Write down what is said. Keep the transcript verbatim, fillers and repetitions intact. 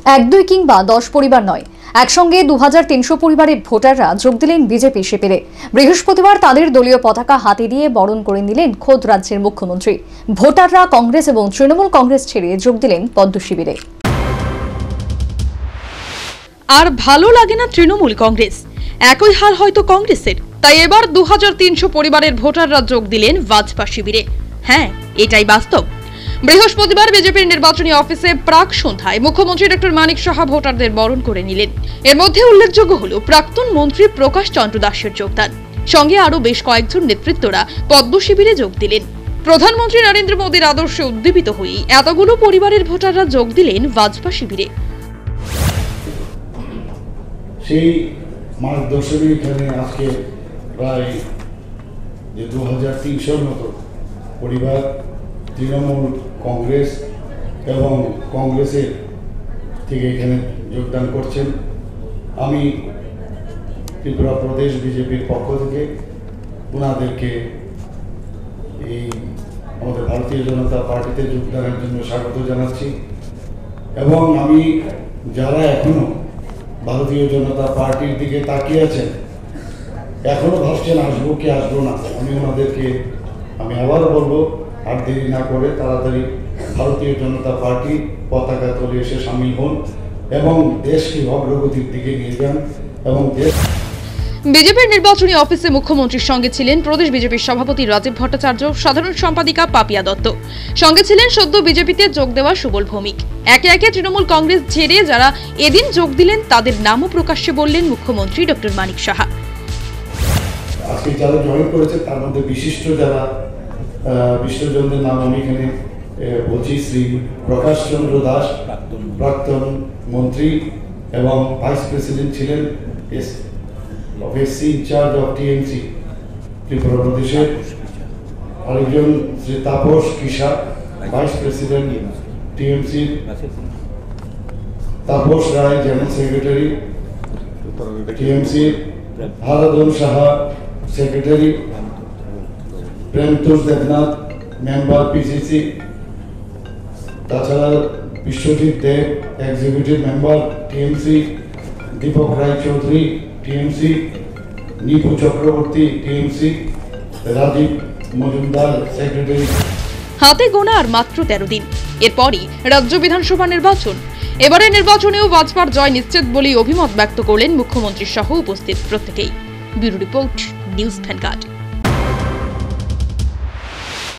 এক দুই কিংবা দশ পরিবার নয়, একসঙ্গে দু হাজার তিনশো পরিবারের ভোটাররা যোগ দিলেন বিজেপি শিবিরে। বৃহস্পতিবার তাদের দলীয় পতাকা হাতে দিয়ে বরণ করে নিলেন খোদ রাজ্যের মুখ্যমন্ত্রী। ভোটাররা কংগ্রেস এবং তৃণমূল কংগ্রেস ছেড়ে যোগ দিলেন পদ্ম শিবিরে। আর ভালো লাগে না তৃণমূল কংগ্রেস, একই হাল হয়তো কংগ্রেসের। তাই এবার দু হাজার তিনশো পরিবারের ভোটাররা যোগ দিলেন ভাজপা শিবিরে। হ্যাঁ, এটাই বাস্তব। বৃহস্পতিবার বিজেপির নির্বাচনী অফিসে প্রাক সন্ধ্যায় মুখ্যমন্ত্রী ডক্টর মানিক সাহা ভোটারদের বরণ করে নিলেন। এর মধ্যে উল্লেখযোগ্য হল প্রাক্তন মন্ত্রী প্রকাশ চন্দ্র দাসের যোগদান। সঙ্গে আরো বেশ কয়েকজন নেতৃত্বরা পদ্ম শিবিরে যোগ দিলেন। প্রধানমন্ত্রী নরেন্দ্র মোদীর আদর্শে উদ্দীপিত হয়ে এতগুলো পরিবারের ভোটাররা যোগ দিলেন ভাজপা শিবিরে। সেই মার্গদর্শনে এখানে আজকে প্রায় যে দু হাজার তিনশোর মতো পরিবার তৃণমূল কংগ্রেস এবং কংগ্রেসের থেকে এখানে যোগদান করছেন। আমি ত্রিপুরা প্রদেশ বিজেপির পক্ষ থেকে ওনাদেরকে এই আমাদের ভারতীয় জনতা পার্টিতে যোগদানের জন্য স্বাগত জানাচ্ছি। এবং আমি যারা এখনো ভারতীয় জনতা পার্টির দিকে তাকিয়ে আছেন, এখনো ভাবছেন আসবো কি আসবো না, আমি ওনাদেরকে আমি আবার বলবো, আর দেরি না করে তাড়াতাড়ি ভারতীয় জনতা পার্টি পতাকা তলে এসে সামিল হন এবং দেশকে অগ্রগতির দিকে নিয়ে যান। এবং দেশ বিজেপির নির্বাচনী অফিসে মুখ্যমন্ত্রীর সঙ্গে ছিলেন প্রদেশ বিজেপির সভাপতি রাজীব ভট্টাচার্য, সাধারণ সম্পাদিকা পাপিয়া দত্ত। সঙ্গে ছিলেন সদ্য বিজেপিতে যোগ দেওয়া সুবল ভৌমিক। একে একে তৃণমূল কংগ্রেস ছেড়ে যারা এদিন যোগ দিলেন তাদের নামও প্রকাশ্যে বললেন মুখ্যমন্ত্রী ডক্টর মানিক সাহা। আজকে যারা জয়েন করেছে তার মধ্যে বিশিষ্ট যারা বিশিষ্টজনদের নাম আমি এখানে বলছি। শ্রী প্রকাশ চন্দ্র দাস, প্রাক্তন মন্ত্রী এবং ভাইস প্রেসিডেন্ট ছিলেন of S C in charge of T M C Tripura প্রদেশের। আরেকজন Shri Tapas Kisha, vice president T M C, Tapas Roy general secretary T M C, Haradhan Saha secretary, Premtosh Debnath member P C C, তাছাড়া Biswajit Deb executive member T M C, Dipak Roy Chowdhury T M C, Nipu Chakraborty T M C, Rajib Majumdar secretary. হাতে গোনা আর মাত্র তেরো দিন, এরপরই রাজ্য বিধানসভা নির্বাচন। এবারে নির্বাচনেও ভাজপার জয় নিশ্চিত বলেই অভিমত ব্যক্ত করলেন মুখ্যমন্ত্রী সহ উপস্থিত প্রত্যেকেই। Bureau report, news vanguard.